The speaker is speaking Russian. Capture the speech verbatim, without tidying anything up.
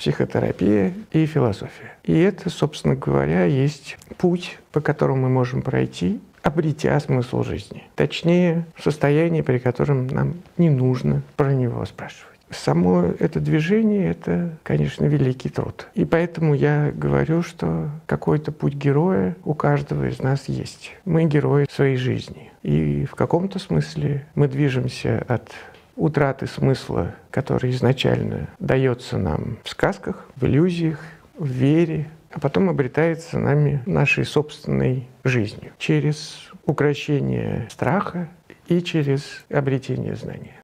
психотерапия и философия. И это, собственно говоря, есть путь, по которому мы можем пройти, обретя смысл жизни. Точнее, состояние, при котором нам не нужно про него спрашивать. Само это движение — это, конечно, великий труд. И поэтому я говорю, что какой-то путь героя у каждого из нас есть. Мы герои своей жизни. И в каком-то смысле мы движемся от утраты смысла, который изначально дается нам в сказках, в иллюзиях, в вере, а потом обретается нами нашей собственной жизнью через укрощение страха и через обретение знания.